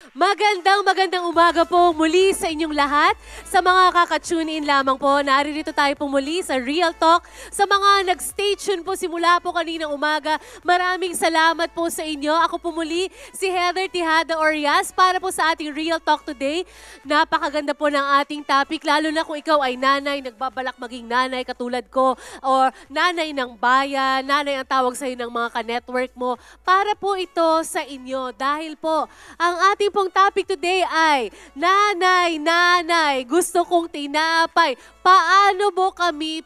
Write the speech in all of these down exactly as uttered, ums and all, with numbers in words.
Magandang magandang umaga po muli sa inyong lahat. Sa mga kaka-tune in lamang po, naririto tayo po muli sa Real Talk. Sa mga nag-stay tune po simula po kaninang umaga, maraming salamat po sa inyo. Ako po muli si Heather Tihada Orias para po sa ating Real Talk today. Napakaganda po ng ating topic, lalo na kung ikaw ay nanay, nagbabalak maging nanay katulad ko, or nanay ng bayan, nanay ang tawag sa iyo ng mga ka-network mo. Para po ito sa inyo dahil po ang ating pong topic today ay Nanay, Nanay, gusto kong tinapay. Paano mo kami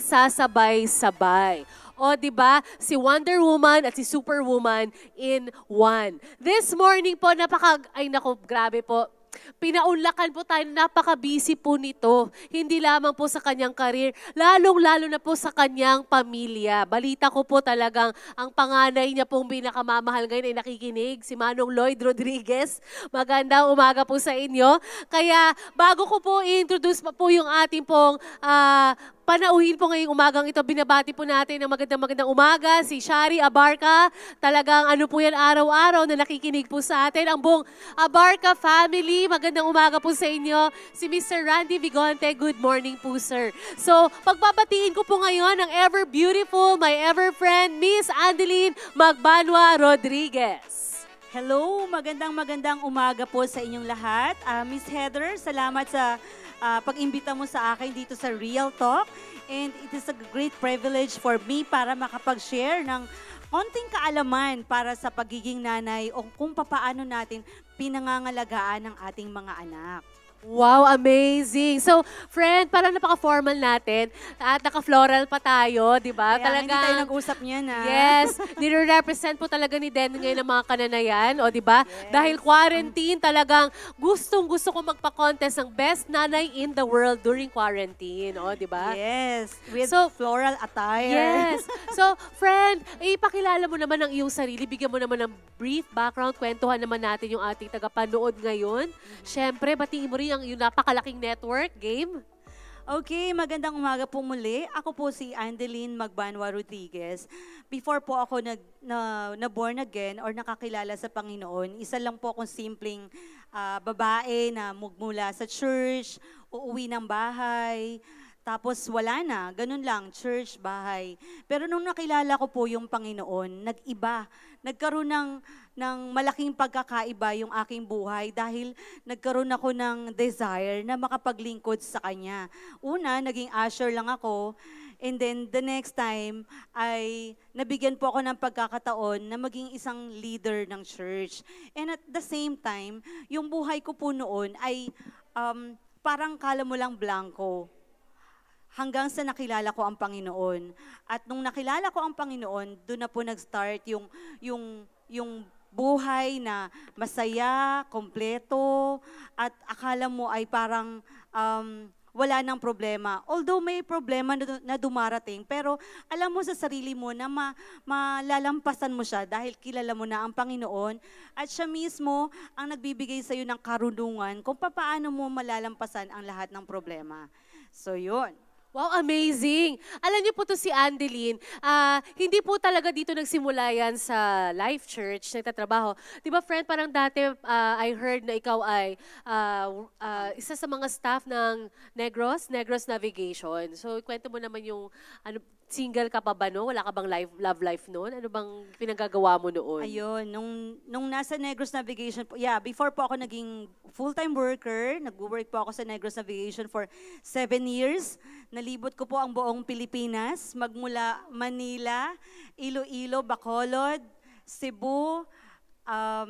pinagsasabay-sabay? O, di ba? Si Wonder Woman at si Superwoman in one. This morning po, napaka... Ay, naku, grabe po. Pinaunlakan po tayo, napaka-busy po nito. Hindi lamang po sa kanyang karir, lalong-lalo na po sa kanyang pamilya. Balita ko po talagang ang panganay niya pong pinakamamahal ngayon ay nakikinig, si Manong Lloyd Rodriguez. Magandang umaga po sa inyo. Kaya bago ko po i-introduce pa po yung ating pong uh, panauhin po ngayong umagang ito, binabati po natin ng magandang magandang umaga, si Shari Abarca. Talagang ano po yan araw-araw na nakikinig po sa atin. Ang buong Abarca family, magandang umaga po sa inyo. Si Mister Randy Vigonte, good morning po sir. So, pagbabatiin ko po ngayon ang ever beautiful, my ever friend, Miss Andeline Magbanwa Rodriguez. Hello, magandang magandang umaga po sa inyong lahat. Uh, Miss Heather, salamat sa Uh, pag-imbita mo sa akin dito sa Real Talk. And it is a great privilege for me para makapag-share ng konting kaalaman para sa pagiging nanay o kung papaano natin pinangangalagaan ng ating mga anak. Wow, amazing. So, friend, parang napaka-formal natin at naka-floral pa tayo, di ba? Kaya hindi tayo nag-usap niyan, ha? Yes, nire-represent po talaga ni Den ngayon ang mga kananayan, o di ba? Yes. Dahil quarantine, talagang gustong-gusto ko magpa-contest ng best nanay in the world during quarantine, o di ba? Yes, with so, floral attire. Yes. So, friend, ipakilala mo naman ang iyong sarili, bigyan mo naman ng brief background, kwentuhan naman natin yung ating tagapanood ngayon. Mm-hmm. Siyempre, batiin mo rin ang yung napakalaking network game. Okay, magandang umaga po muli. Ako po si Andeline Magbanwa Rodriguez. Before po ako nag, na, na born again or nakakilala sa Panginoon, isa lang po akong simpleng uh, babae na mula sa church, uuwi ng bahay, tapos wala na, ganun lang, church, bahay. Pero nung nakilala ko po yung Panginoon, nag-iba. Nagkaroon ng, ng malaking pagkakaiba yung aking buhay dahil nagkaroon ako ng desire na makapaglingkod sa Kanya. Una, naging usher lang ako. And then the next time ay nabigyan po ako ng pagkakataon na maging isang leader ng church. And at the same time, yung buhay ko po noon ay um, parang kala mo lang blanco. Hanggang sa nakilala ko ang Panginoon. At nung nakilala ko ang Panginoon, doon na po nag-start yung, yung, yung buhay na masaya, kompleto, at akala mo ay parang um, wala nang problema. Although may problema na dumarating, pero alam mo sa sarili mo na ma, malalampasan mo siya dahil kilala mo na ang Panginoon at siya mismo ang nagbibigay sa iyo ng karunungan kung paano mo malalampasan ang lahat ng problema. So yun. Wow, amazing! Alam niyo po to si Andeline, uh, hindi po talaga dito nagsimula yan sa Life Church, nagtatrabaho. Di ba friend, parang dati uh, I heard na ikaw ay uh, uh, isa sa mga staff ng Negros, Negros Navigation. So, kwento mo naman yung ano, single ka pa ba no? Wala ka bang life, love life noon? Ano bang pinagagawa mo noon? Ayun, nung, nung nasa Negros Navigation, yeah, before po ako naging full-time worker, nag-work po ako sa Negros Navigation for seven years. Nalibot ko po ang buong Pilipinas, magmula Manila, Iloilo, Bacolod, Cebu, um,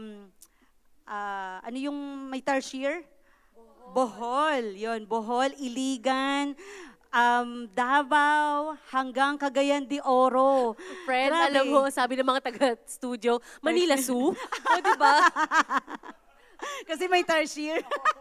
uh, ano yung may tarsier? Bohol. Bohol, yun, Bohol, Iligan, Um, Davao, hanggang Cagayan de Oro. Friend, Grabe. Alam mo, sabi ng mga taga-studio, Manila Zoo. O, diba? Kasi may tarsier.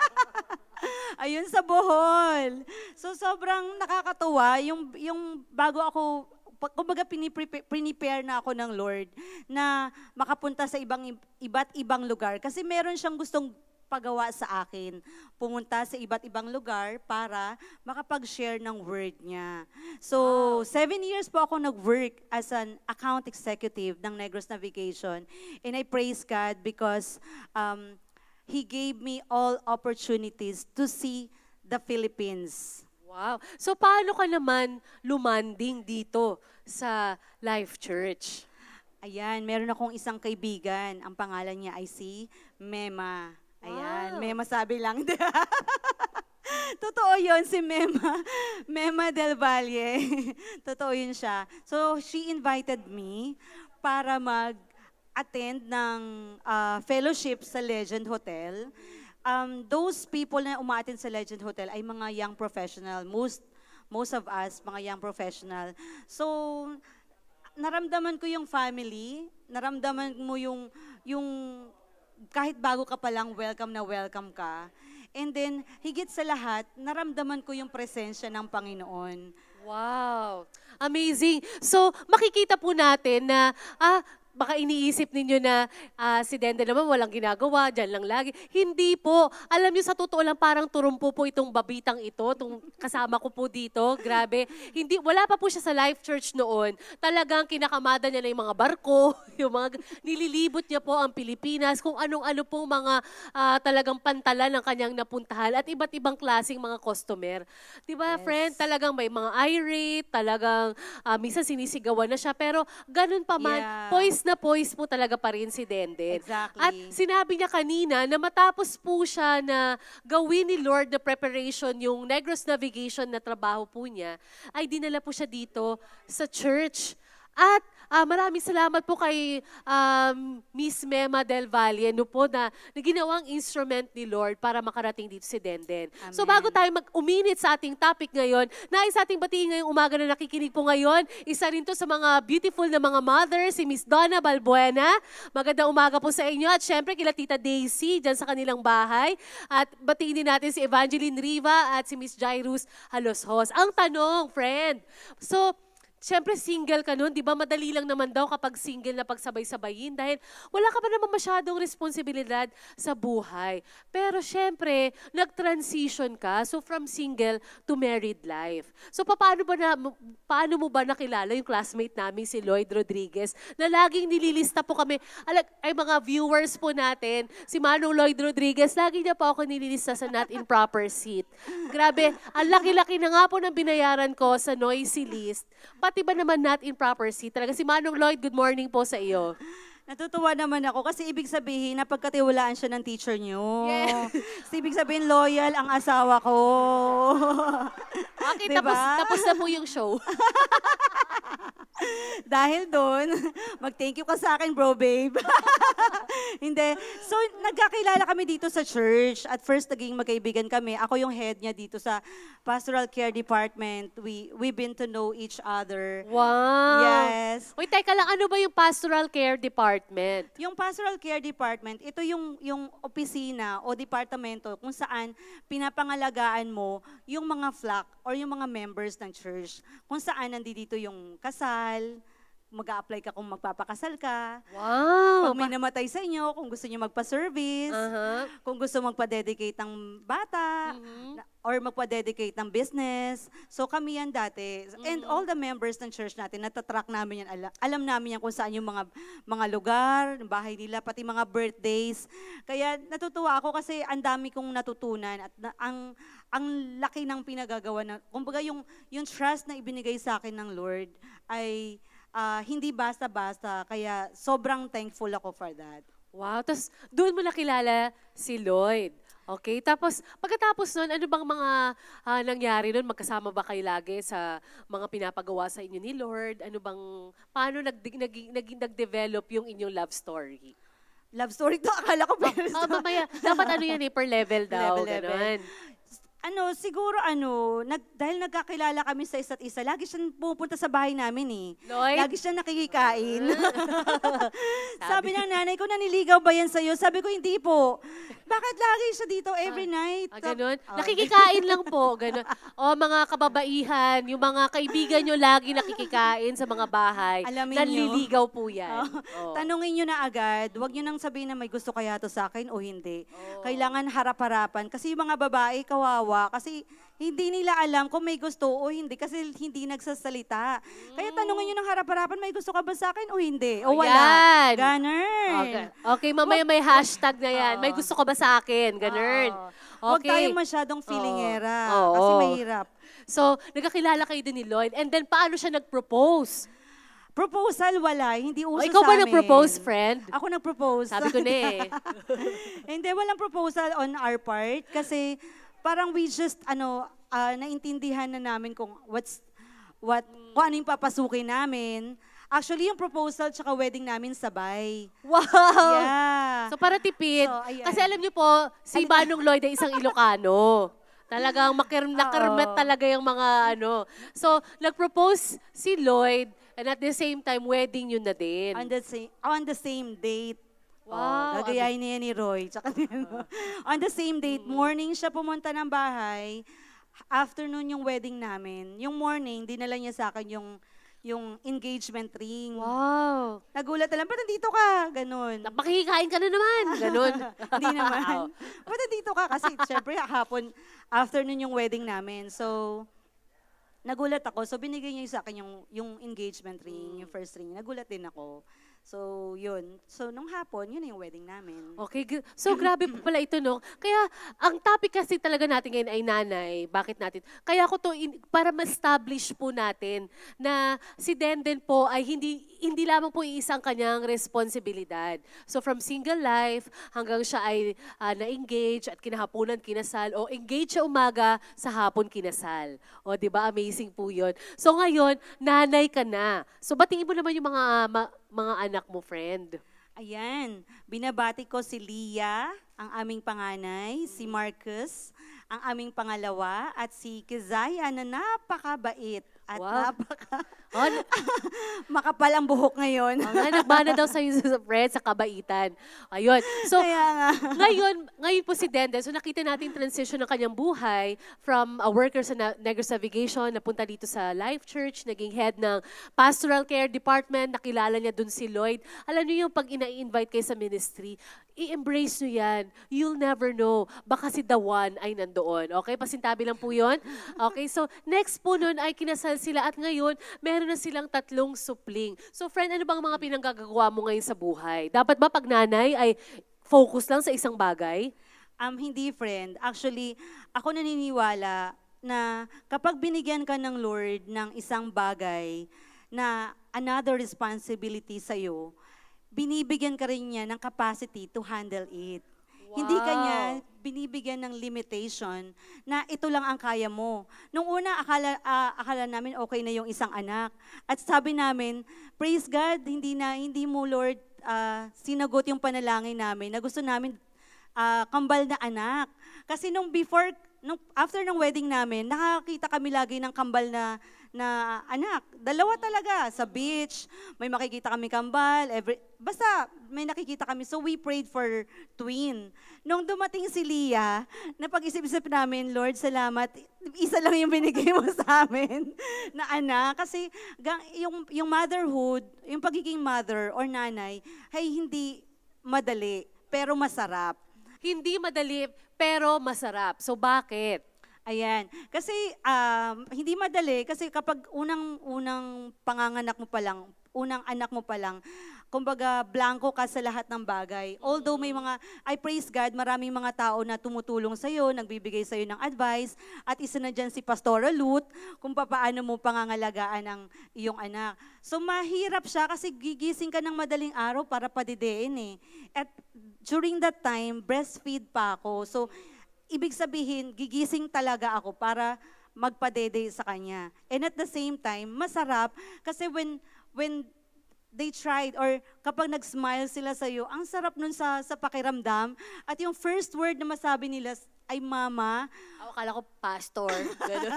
Ayun sa Bohol. So, sobrang nakakatuwa. Yung, yung bago ako, kumbaga pinipre-prepare na ako ng Lord na makapunta sa ibang iba't ibang lugar. Kasi meron siyang gustong pagawa sa akin, pumunta sa iba't ibang lugar para makapag-share ng word niya. So, wow. seven years po ako nag-work as an account executive ng Negros Navigation. And I praise God because um, He gave me all opportunities to see the Philippines. Wow. So paano ka naman lumanding dito sa Life Church? Ayan, meron akong isang kaibigan. Ang pangalan niya ay si Mema. Ayan, Wow. Mema sabi lang. Totoo yun, si Mema. Mema Del Valle. Totoo yun siya. So, she invited me para mag-attend ng ah, fellowship sa Legend Hotel. Um, those people na umaattend sa Legend Hotel ay mga young professional. Most, most of us, mga young professional. So, naramdaman ko yung family, naramdaman mo yung, yung kahit bago ka pa lang, welcome na welcome ka. And then, higit sa lahat, naramdaman ko yung presensya ng Panginoon. Wow. Amazing. So, makikita po natin na, ah, baka iniisip ninyo na ah, si Dende naman walang ginagawa, dyan lang lagi. Hindi po. Alam niyo, sa totoo lang, parang turumpo po itong babitang ito, itong kasama ko po dito. Grabe. Hindi, wala pa po siya sa Life Church noon. Talagang kinakamada niya na yung mga barko, yung mga, nililibot niya po ang Pilipinas, kung anong-ano pong mga ah, talagang pantalan ng kanyang napuntahan at iba't ibang klaseng mga customer. Di ba, Yes. friend? Talagang may mga irate, talagang ah, minsan sinisigawan na siya, pero ganun pa man, Yeah. poise na poise po talaga pa rin si Denden. Exactly. At sinabi niya kanina na matapos po siya na gawin ni Lord na preparation, yung Negros Navigation na trabaho po niya, ay dinala po siya dito sa church. At ah, maraming salamat po kay um, Miss Mema Del Valle no po na, na ginawang instrument ni Lord para makarating dito si Denden. So Amen. bago tayo mag-uminit sa ating topic ngayon, nais ating batiin ngayong umaga na nakikinig po ngayon. Isa rin to sa mga beautiful na mga mothers, si Miss Donna Balbuena. Magandang umaga po sa inyo. At syempre kila Tita Daisy dyan sa kanilang bahay. At batiin din natin si Evangeline Riva at si Miss Jairus Haloshos. Ang tanong, friend, so siyempre, single ka nun, di ba? Madali lang naman daw kapag single na pagsabay-sabayin dahil wala ka pa naman masyadong responsibilidad sa buhay. Pero siyempre, nag-transition ka, so from single to married life. So paano, ba na, paano mo ba nakilala yung classmate namin si Lloyd Rodriguez na laging nililista po kami, alag, ay mga viewers po natin, si Manong Lloyd Rodriguez, lagi niya po ako nililista sa not in proper seat. Grabe, ang laki-laki na nga po ng binayaran ko sa noisy list. Pati ba naman not in proper seat? Talaga si Manong Lloyd, good morning po sa iyo. Natutuwa naman ako kasi ibig sabihin na pagkatiwalaan siya ng teacher niyo. Yes. So, ibig sabihin loyal ang asawa ko. Okay, Diba? tapos, tapos na po yung show. Dahil doon, mag-thank you ka sa akin, bro, babe. Hindi. So, nagkakilala kami dito sa church. At first, naging magkaibigan kami. Ako yung head niya dito sa Pastoral Care Department. We, we've been to know each other. Wow. Yes. Uy, teka lang, ano ba yung Pastoral Care Department? Yung Pastoral Care Department, ito yung, yung opisina o departamento kung saan pinapangalagaan mo yung mga flock or yung mga members ng church. Kung saan nandito yung kasal, mag-a-apply ka kung magpapakasal ka. Wow. Pag may namatay sa inyo, kung gusto niyo magpa-service, Aha. kung gusto magpa-dedicate ng bata, Mhm. na- or magpa-dedicate ng business. So kami yan dati. And Mhm. all the members ng church natin, natatrack namin yan. Alam, alam namin yan kung saan yung mga, mga lugar, bahay nila, pati mga birthdays. Kaya natutuwa ako kasi ang dami kong natutunan at na, ang, ang laki ng pinagagawa. Na, kumbaga yung, yung trust na ibinigay sa akin ng Lord ay ah, hindi basta-basta. Kaya sobrang thankful ako for that. Wow. Tapos, doon mo nakilala si Lloyd. Okay, tapos pagkatapos nun, ano bang mga ah, nangyari nun? Magkasama ba kayo lagi sa mga pinapagawa sa inyo ni Lord? Ano bang, paano nag, nag, nag, nag-develop yung inyong love story? Love story to, akala ko pero Ah, mamaya, dapat ano yan eh, per level daw. Level, level. Ganon. ano, siguro ano, nag, dahil nagkakilala kami sa isa't isa, lagi siyang pupunta sa bahay namin eh. Lloyd? Lagi siyang nakikikain. Sabi. Sabi ng nanay ko, naniligaw ba yan sa'yo? Sabi ko, hindi po. Bakit lagi siya dito every night? Ah, ganun? Oh. Nakikikain lang po. Ganun. O mga kababaihan, yung mga kaibigan nyo lagi nakikikain sa mga bahay. Alamin nyo. Nanliligaw po yan. Oh. Oo. Tanungin nyo na agad. Huwag nyo nang sabihin na may gusto kaya to sa akin o hindi. Oo. Kailangan harap-harapan. Kasi yung mga babae, kawawa. Kasi hindi nila alam kung may gusto o hindi kasi hindi nagsasalita. Kaya tanungin nyo ng harap-harapan, may gusto ka ba sa akin o hindi? O wala. Ayan. Ganun. Okay, okay mamaya may hashtag na yan. May gusto ka ba sa akin? Ganun. Huwag Okay. tayong masyadong feelingera. Oo. Kasi Oo. mahirap. So, nagkakilala kayo din ni Lloyd. And then, paano siya nag-propose? Proposal, wala. Hindi O, uso ikaw sa ba amin. nag-propose, friend? Ako nag-propose. Sabi ko na eh. Hindi, walang proposal on our part. Kasi parang we just, ano, ah, naintindihan na namin kung what's, what, kung ano yung papasukin namin. Actually, yung proposal tsaka wedding namin sabay. Wow! Yeah. So, para tipid. So, ayan. Kasi alam niyo po, si Manong Lloyd ay isang Ilocano. Talagang makir nakirmet Oo. talaga yung mga ano. So, nag-propose si Lloyd and at the same time, wedding yun na din. On the same, on the same date. Wow. Oh, gagayahin niya ni Roy. Tsaka, on the same date, morning siya pumunta ng bahay. Afternoon yung wedding namin. Yung morning, dinala niya sa akin yung yung engagement ring. Wow. Nagulat na lang, ba't nandito ka? Ganon. Makikikain ka na naman. Ganon. Hindi naman. Ba't nandito ka? Kasi syempre hapon, afternoon yung wedding namin. So, nagulat ako. So, binigay niya sa akin yung, yung engagement ring, yung first ring. Nagulat din ako. So, yun. So, nung hapon, yun na yung wedding namin. Okay, gu- so grabe po pala ito, no? Kaya, ang topic kasi talaga natin ngayon ay nanay. Bakit natin? Kaya ko to, in- para ma-establish po natin na si Denden po ay hindi hindi lamang po iisang kanyang responsibilidad. So from single life hanggang siya ay ah, na-engage at kinahaponan kinasal o engage siya umaga sa hapon kinasal. O, di ba? Amazing po yun. So ngayon, nanay ka na. So batiin mo naman yung mga ma- mga anak mo, friend. Ayan, binabati ko si Leah, ang aming panganay, si Marcus, ang aming pangalawa, at si Kizaya na napakabait at Wow. napaka Oh, n- makapal ang buhok ngayon. oh, nga, nagmana daw sa'yo sa friend, sa kabaitan. Ayun. So, Kaya nga. ngayon, ngayon po si Denden, so nakita natin transition ng kanyang buhay from a worker sa Na- Negros Navigation, napunta dito sa Life Church, naging head ng Pastoral Care Department, nakilala niya dun si Lloyd. Alam niyo yung pag ina-invite kayo sa ministry, i-embrace nyo yan. You'll never know. Baka si the one ay nandoon. Okay? Pasintabi lang po yun. Okay? So, next po nun ay kinasal sila at ngayon, meron na silang tatlong supling. So, friend, ano bang mga pinanggagawa mo ngayon sa buhay? Dapat ba pag nanay ay focus lang sa isang bagay? Um, hindi, friend. Actually, ako naniniwala na kapag binigyan ka ng Lord ng isang bagay na another responsibility sa'yo, binibigyan ka rin niya ng capacity to handle it. Hindi ka niya binibigyan ng limitation na ito lang ang kaya mo. Nung una, akala, ah, akala namin okay na yung isang anak. At sabi namin, praise God, hindi na hindi mo, Lord, ah, sinagot yung panalangin namin na gusto namin ah, kambal na anak. Kasi nung before, nung after ng wedding namin, nakakita kami lagi ng kambal na na anak. Dalawa talaga sa beach. May makikita kami kambal. Every, basta may nakikita kami. So we prayed for twin. Nung dumating si Leah, napag-isip-isip namin, Lord, salamat. Isa lang yung binigay mo sa amin na anak. Kasi gang- yung, yung motherhood, yung pagiging mother or nanay, ay hindi madali, pero masarap. Hindi madali, pero masarap. So, bakit? Ayan. Kasi um, hindi madali kasi kapag unang unang panganganak mo pa lang, unang anak mo pa lang, kumbaga blanco ka sa lahat ng bagay. Although may mga, I praise God, maraming mga tao na tumutulong sa'yo, nagbibigay sa'yo ng advice, at isa na dyan si Pastora Ruth, kung paano mo pangangalagaan ang iyong anak. So mahirap siya kasi gigising ka ng madaling araw para padidein eh. At during that time, breastfeed pa ako. So ibig sabihin, gigising talaga ako para magpadede sa kanya. And at the same time, masarap kasi when when they tried or kapag nag-smile sila sa iyo, ang sarap nun sa sa pakiramdam. At yung first word na masabi nila ay mama. Ako akala ko pastor. Ganun.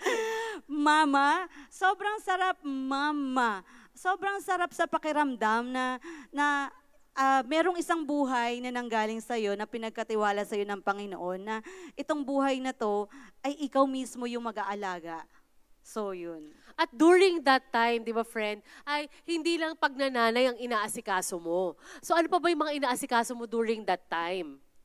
Mama, sobrang sarap mama. Sobrang sarap sa pakiramdam na na Ah, merong isang buhay na nanggaling sa iyo na pinagkatiwala sa iyo ng Panginoon na itong buhay na to ay ikaw mismo yung mag-aalaga. So yun. At during that time, di ba friend, ay hindi lang pagnananay ang inaasikaso mo. So ano pa ba yung mga inaasikaso mo during that time?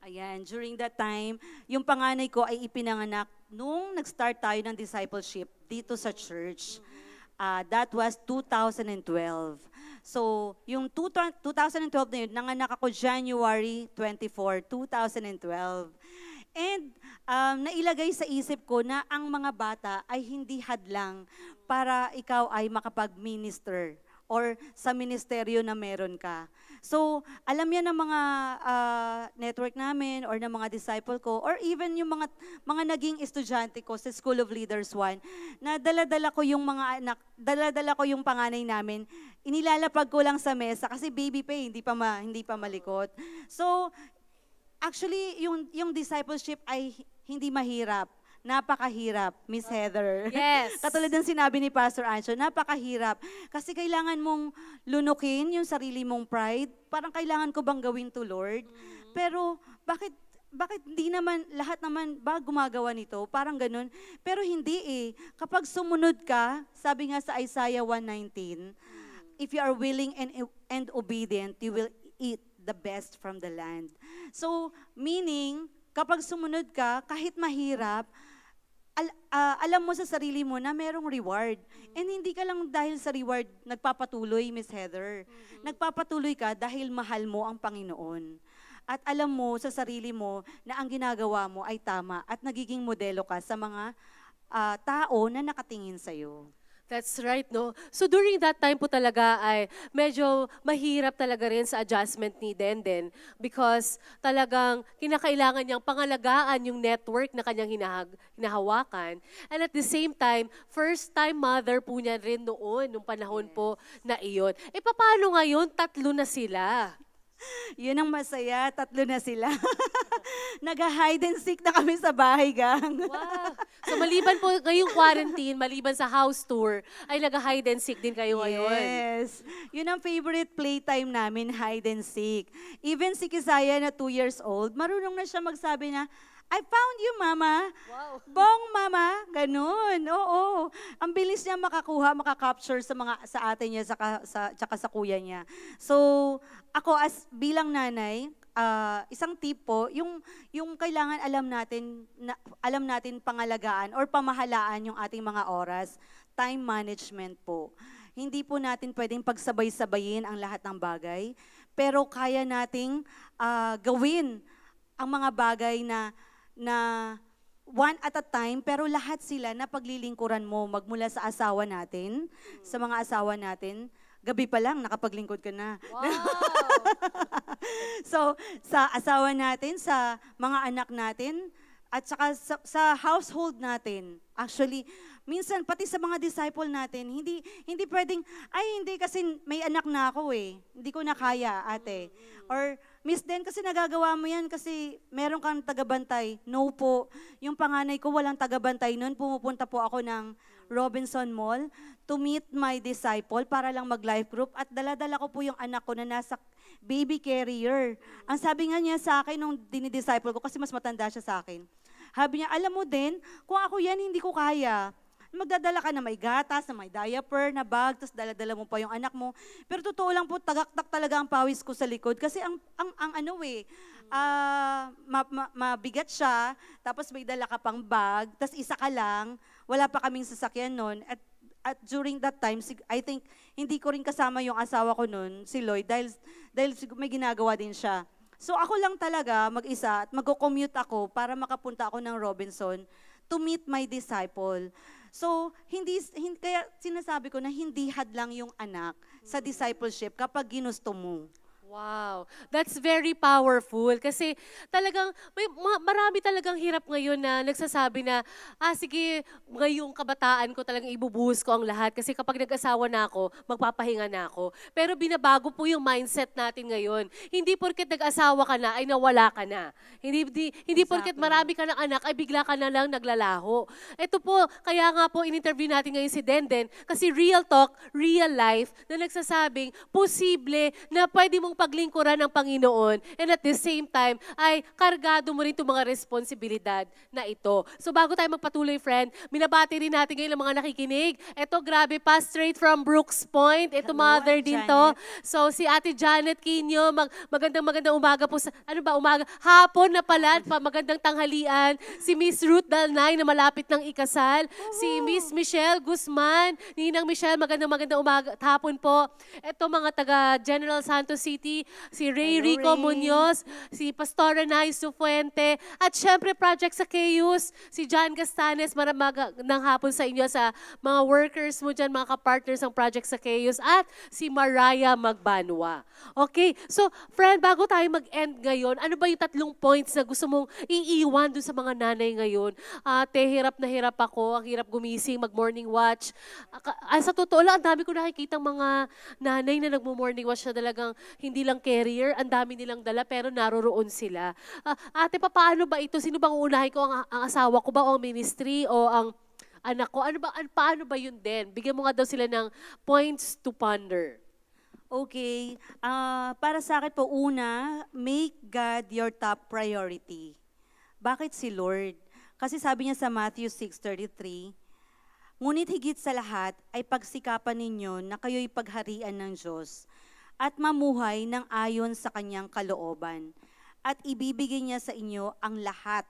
Ayan, during that time, yung panganay ko ay ipinanganak nung nag-start tayo ng discipleship dito sa church. Ah, that was two thousand twelve. So, yung two thousand twelve na yun, nanganak ako January twenty-fourth, two thousand twelve. And um, nailagay sa isip ko na ang mga bata ay hindi hadlang para ikaw ay makapag-minister or sa ministeryo na meron ka. So, alam yan ng mga uh, network namin or ng mga disciple ko or even yung mga mga naging estudyante ko sa School of Leaders one na dala-dala ko yung mga anak, dala-dala ko yung panganay namin, inilalapag ko lang sa mesa kasi baby pa eh, hindi pa ma, hindi pa malikot. So, actually yung yung discipleship ay hindi mahirap. Napakahirap, Miss Heather. Yes. Katulad ng sinabi ni Pastor Ancho, napakahirap. Kasi kailangan mong lunukin yung sarili mong pride. Parang kailangan ko bang gawin to, Lord? Mm-hmm. Pero bakit bakit hindi naman, lahat naman ba gumagawa nito? Parang ganun. Pero hindi eh. Kapag sumunod ka, sabi nga sa Isaiah one nineteen, mm-hmm. if you are willing and, and obedient, you will eat the best from the land. So, meaning, kapag sumunod ka, kahit mahirap, al, uh, alam mo sa sarili mo na merong reward. Mm-hmm. And hindi ka lang dahil sa reward nagpapatuloy, Miss Heather. Mm-hmm. Nagpapatuloy ka dahil mahal mo ang Panginoon. At alam mo sa sarili mo na ang ginagawa mo ay tama at nagiging modelo ka sa mga uh, tao na nakatingin sa'yo. That's right, no? So during that time po talaga ay medyo mahirap talaga rin sa adjustment ni Denden because talagang kinakailangan niyang pangalagaan yung network na kanyang hinahag, hinahawakan. And at the same time, first-time mother po niya rin noon, nung panahon yes. po na iyon. E paano ngayon? Tatlo na sila. Yun ang masaya, tatlo na sila. Nag-hide and seek na kami sa bahay, gang. Wow. So maliban po ngayong quarantine, maliban sa house tour, ay nag-hide and seek din kayo ngayon. Yes. Yun ang favorite playtime namin, hide and seek. Even si Kisaya na two years old, marunong na siya magsabi na, I found you, Mama. Wow. Bong, Mama. Ganun. Oo. Ang bilis niya makakuha, makakapture sa mga sa ate niya, sa, sa, tsaka sa kuya niya. So, ako as bilang nanay, uh, isang tip po, yung, yung kailangan alam natin, na, alam natin pangalagaan or pamahalaan yung ating mga oras, time management po. Hindi po natin pwedeng pagsabay-sabayin ang lahat ng bagay, pero kaya nating uh, gawin ang mga bagay na na one at a time, pero lahat sila na paglilingkuran mo, magmula sa asawa natin, mm. sa mga asawa natin, gabi pa lang, nakapaglingkod ka na. Wow! So, sa asawa natin, sa mga anak natin, at saka sa, sa household natin, actually, minsan pati sa mga disciple natin, hindi hindi pwedeng, ay hindi kasi may anak na ako eh, hindi ko na kaya ate. Or, Miss Den, kasi nagagawa mo yan kasi meron kang tagabantay. No po. Yung panganay ko walang tagabantay noon. Pumupunta po ako ng Robinson Mall to meet my disciple para lang mag-life group at dala-dala ko po yung anak ko na nasa baby carrier. Ang sabi nga niya sa akin nung dinidisciple ko, kasi mas matanda siya sa akin, sabi niya, alam mo din, kung ako yan, hindi ko kaya. Magdadala ka na may gatas, na may diaper, na bag, tapos dala-dala mo pa yung anak mo. Pero totoo lang po, tagaktak talaga ang pawis ko sa likod. Kasi ang, ang, ang ano eh, uh, ma, ma, mabigat siya, tapos may dala ka pang bag, tapos isa ka lang, wala pa kaming sasakyan nun. At, at during that time, I think, hindi ko rin kasama yung asawa ko nun, si Lloyd, dahil, dahil may ginagawa din siya. So ako lang talaga mag-isa at mag-commute ako para makapunta ako ng Robinson to meet my disciple. So, hindi, hindi, kaya sinasabi ko na hindi hadlang yung anak sa discipleship kapag ginusto mo. Wow, that's very powerful kasi talagang may ma- marami talagang hirap ngayon na nagsasabi na ah sige, ngayong kabataan ko talagang ibubuhos ko ang lahat kasi kapag nag-asawa na ako, magpapahinga na ako. Pero binabago po yung mindset natin ngayon. Hindi porket nag-asawa ka na ay nawala ka na. Hindi hindi, hindi porket marami ka ng anak ay bigla ka na lang naglalaho. Ito po, kaya nga po in-interview natin ngayon si Denden kasi real talk, real life na nagsasabing posible na pwede mong mapaglingkuran ng Panginoon and at the same time ay kargado mo rin itong mga responsibilidad na ito. So bago tayo magpatuloy, friend, minabati rin natin ngayon ang mga nakikinig. Ito, grabe pa, straight from Brooks Point. Ito, Hello, mother Ate din Janet. to. So si Ate Janet Quino, mag, magandang magandang umaga po sa, ano ba, umaga, hapon na pala, pa, magandang tanghalian. Si Miss Ruth Dalnay na malapit ng ikasal. Si Miss Michelle Guzman, Ninang Michelle, magandang magandang umaga, at hapon po. Ito mga taga General Santos City, si Ray Hello, Rico Ray. Munoz, si Pastora Nay Sufuente, at syempre Project Zacchaeus, si John Castanes, maramag ng hapon sa inyo sa mga workers mo dyan, mga kapartners ng Project Zacchaeus, at si Mariah Magbanwa. Okay, so friend, bago tayo mag-end ngayon, ano ba yung tatlong points na gusto mong iiwan dun sa mga nanay ngayon? Ate, hirap na hirap ako, ang hirap gumising, mag-morning watch. Aka- ah, sa totoo lang, ang dami ko nakikita mga nanay na nagmo-morning watch na talagang hindi lang carrier, ang dami nilang dala pero naroroon sila. Ah, ate, paano ba ito? Sino bang uunahin ko? Ang, ang asawa ko ba o ang ministry o ang anak ko? Ano ba, an, paano ba yun din? Bigyan mo nga daw sila ng points to ponder. Okay. Ah, para sa akin po, una, make God your top priority. Bakit si Lord? Kasi sabi niya sa Matthew six thirty-three, ngunit higit sa lahat ay pagsikapan ninyo na kayo'y pagharian ng Diyos at mamuhay ng ayon sa kanyang kalooban. At ibibigay niya sa inyo ang lahat.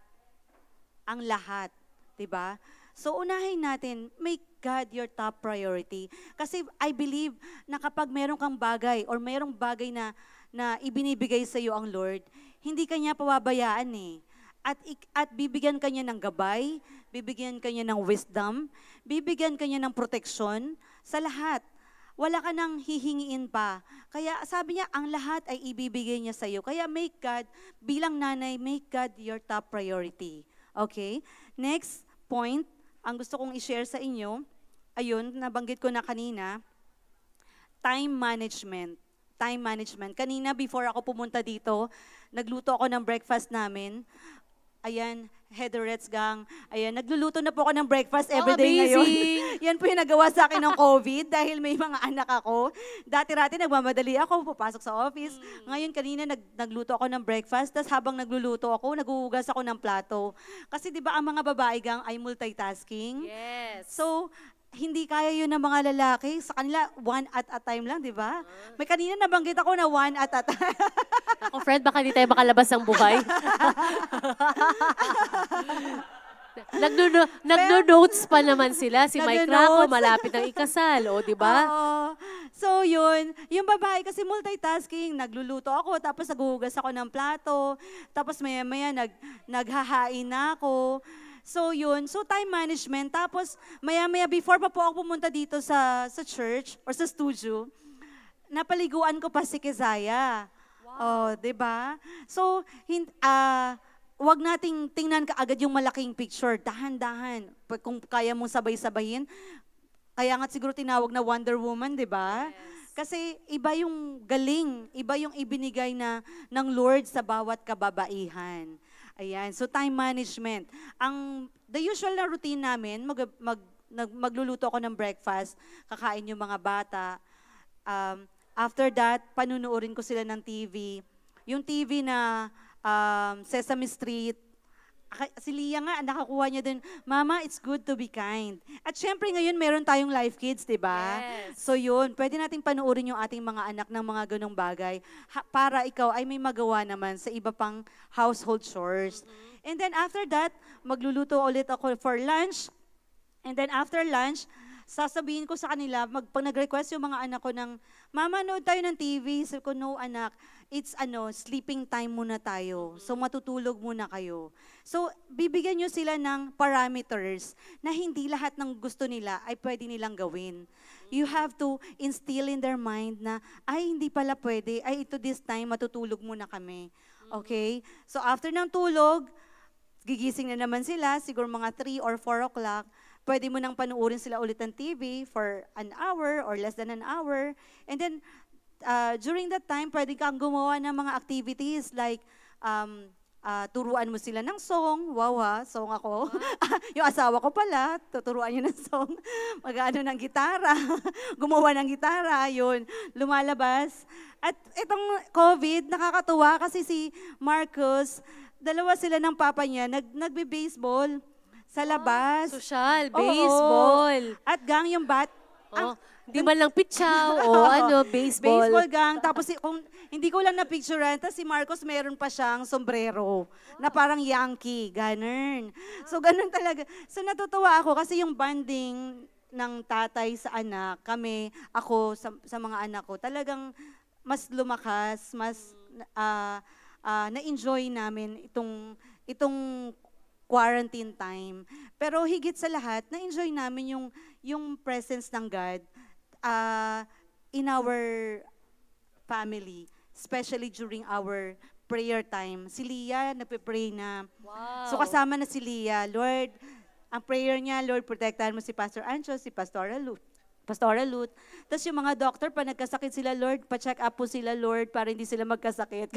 Ang lahat. Diba? So unahin natin, make God your top priority. Kasi I believe na kapag meron kang bagay or merong bagay na, na ibinibigay sa iyo ang Lord, hindi kanya pababayaan eh. At, ik- at bibigyan kanya ng gabay, bibigyan kanya ng wisdom, bibigyan kanya ng proteksyon sa lahat. Wala ka nang hihingiin pa. Kaya sabi niya, ang lahat ay ibibigay niya sa iyo. Kaya make God, bilang nanay, make God your top priority. Okay? Next point, ang gusto kong i-share sa inyo, ayun, nabanggit ko na kanina, time management. Time management. Kanina, before ako pumunta dito, nagluto ako ng breakfast namin. Ayan, Heatherettes Gang. Ayan, nagluluto na po ako ng breakfast Oh, everyday ngayon. amazing. Yan po yung nagawa sa akin ng COVID dahil may mga anak ako. Dati-rati nagmamadali ako, papasok sa office. Ngayon kanina nag, nagluto ako ng breakfast, tapos habang nagluluto ako, naguhugas ako ng plato. Kasi di ba ang mga babae gang ay multitasking? Yes. So, hindi kaya yun ng mga lalaki. Sa kanila, one at a time lang, di ba? May kanina nabanggit ako na one at a time. Ako, friend, baka hindi tayo makalabas ng buhay. Nagno- Nagno-notes pa naman sila. Si Mike Raco, Nagno-notes. malapit ng ikasal. O, di ba? Oo. So yun, yung babae kasi multitasking, nagluluto ako, tapos naghuhugas ako ng plato, tapos maya-maya nag, naghahain na ako. So yun, so time management, tapos maya-maya before pa po ako pumunta dito sa sa church or sa studio, napaliguan ko pa si Kezaya. Oh, 'di ba? So, hin ah wag nating tingnan kaagad yung malaking picture, dahan-dahan. Pag- Kung kaya mong sabay-sabayin, kaya nga siguro tinawag na Wonder Woman, 'di ba? Kasi iba yung galing, iba yung ibinigay na ng Lord sa bawat kababaihan. Ayan, so time management. Ang the usual na routine namin, mag, mag, nag, magluluto ako ng breakfast, kakain yung mga bata. Um, after that, panunuorin ko sila ng T V. Yung T V na um, Sesame Street, Aka- si Lia nga, nakakuha niya din, Mama, it's good to be kind. At syempre ngayon meron tayong live kids, di ba? Yes. So yun, pwede nating panuorin yung ating mga anak ng mga ganong bagay ha- para ikaw ay may magawa naman sa iba pang household chores. And then after that, magluluto ulit ako for lunch. And then after lunch, sasabihin ko sa kanila, mag, pag nag-request yung mga anak ko ng, Mama, nood tayo ng T V. Sabi ko, no anak, it's ano, sleeping time muna tayo. So matutulog muna kayo. So bibigyan nyo sila ng parameters na hindi lahat ng gusto nila ay pwede nilang gawin. You have to instill in their mind na, ay hindi pala pwede, ay ito this time matutulog muna kami. Okay? So after ng tulog, gigising na naman sila, siguro mga three or four o'clock, pwede mo nang panuorin sila ulit ng T V for an hour or less than an hour. And then, uh, during that time, pwede kang gumawa ng mga activities like, um, uh, turuan mo sila ng song. Wow ha, song ako. Yung asawa ko pala, tuturuan niya ng song. Mag-ano ng gitara. Gumawa ng gitara, yun. Lumalabas. At itong COVID, nakakatuwa kasi si Marcos, dalawa sila ng papa niya, nag, nagbe-baseball sa labas. Social, Oo. baseball. At gang yung bat, Oh, di man lang pitsaw o ano, baseball. baseball gang. Tapos si- kung hindi ko lang na-picturean, tapos si Marcos meron pa siyang sombrero na parang Yankee, ganun. So ganun talaga. So natutuwa ako kasi yung bonding ng tatay sa anak, kami, ako sa, sa mga anak ko, talagang mas lumakas, mas ah, ah, na-enjoy namin itong itong quarantine time. Pero higit sa lahat, na-enjoy namin yung yung presence ng God uh, in our family, especially during our prayer time. Si Leah, nagpe-pray na. Wow. So kasama na si Leah, Lord, ang prayer niya, Lord, protektahan mo si Pastor Ancho, si Pastora Lut. Pastora Lut. Tapos yung mga doctor, pa nagkasakit sila, Lord, pa-check up po sila, Lord, para hindi sila magkasakit.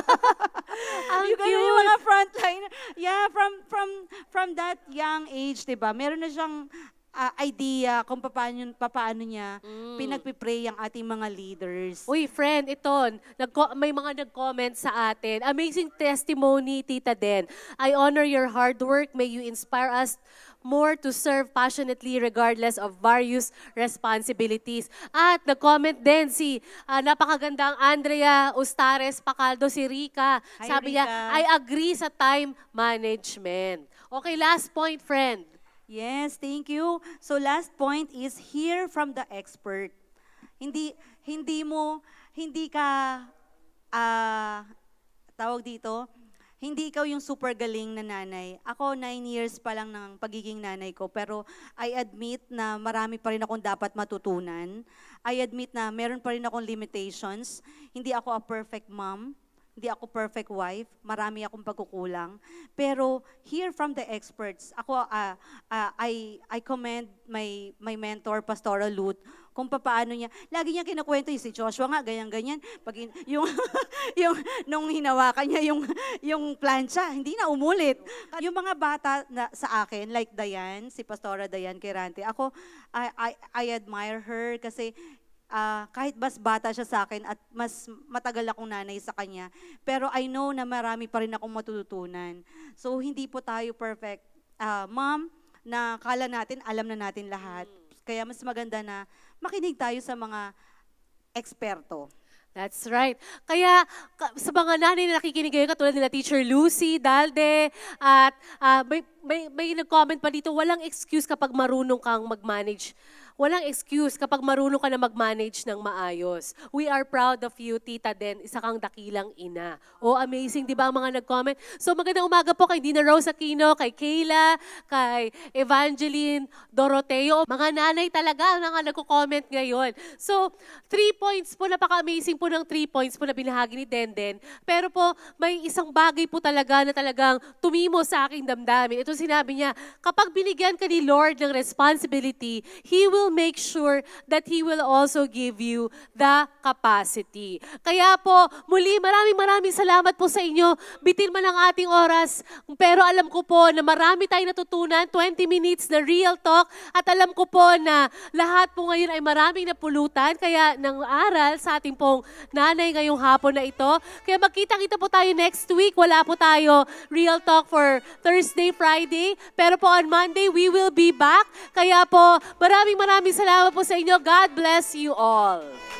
Ang yung, ganun cute. yung mga frontline. Yeah, from from from that young age, 'di ba? Meron na siyang ah, idea kung paano paano niya Mm. pinagpipray ang ating mga leaders. Uy, friend, ito, nagko- may mga nag-comment sa atin. Amazing testimony, Tita Den. I honor your hard work. May you inspire us more to serve passionately regardless of various responsibilities. At nag-comment din si ah, napakagandang Andrea Ustares Pacaldo, si Rika. Hi, Sabi niya, Rika. I agree sa time management. Okay, last point, friend. Yes, thank you. So last point is hear from the expert. Hindi hindi mo hindi ka ah tawag dito, hindi ikaw yung super galing na nanay. Ako nine years pa lang ng pagiging nanay ko, pero I admit na marami pa rin akong dapat matutunan. I admit na meron pa rin akong limitations. Hindi ako a perfect mom. Hindi ako perfect wife, marami akong pagkukulang. Pero hear from the experts. Ako, ah, ah, I, I commend my, my mentor, Pastora Lut, kung paano niya. Lagi niya kinukwento yung si Joshua nga, ganyan-ganyan. Pag in- yung, yung, nung hinawakan niya yung, yung plancha, hindi na umulit. Yung mga bata na, sa akin, like Dayan, si Pastora Dayan Quirante, ako, I, I, I admire her kasi Ah, kahit mas bata siya sa akin at mas matagal akong nanay sa kanya, pero I know na marami pa rin akong matututunan. So, hindi po tayo perfect. Ah, ma'am, na kala natin, alam na natin lahat. Kaya mas maganda na makinig tayo sa mga eksperto. That's right. Kaya ka- sa mga nanay na nakikinig ngayon, katulad nila Teacher Lucy, Dalde, at ah, may, may, may nag-comment pa dito, walang excuse kapag marunong kang mag-manage. Walang excuse kapag marunong ka na mag-manage ng maayos. We are proud of you, Tita Den. Isa kang dakilang ina. Oh, amazing, di ba ang mga nag-comment? So magandang umaga po kay Dina Rose Aquino, kay Kayla, kay Evangeline Doroteo. Mga nanay talaga ang mga nagko-comment ngayon. So, three points po, napaka-amazing po ng three points po na binahagi ni Denden. Pero po, may isang bagay po talaga na talagang tumimo sa aking damdamin. Ito sinabi niya, kapag binigyan ka ni Lord ng responsibility, He will make sure that He will also give you the capacity. Kaya po, muli maraming maraming salamat po sa inyo. Bitin man ang ating oras, pero alam ko po na marami tayong natutunan, twenty minutes na real talk, at alam ko po na lahat po ngayon ay maraming napulutan, kaya ng aral sa ating pong nanay ngayong hapon na ito. Kaya magkita-kita po tayo next week. Wala po tayo real talk for Thursday, Friday, pero po on Monday, we will be back. Kaya po, maraming maraming Maraming salamat po sa inyo. God bless you all.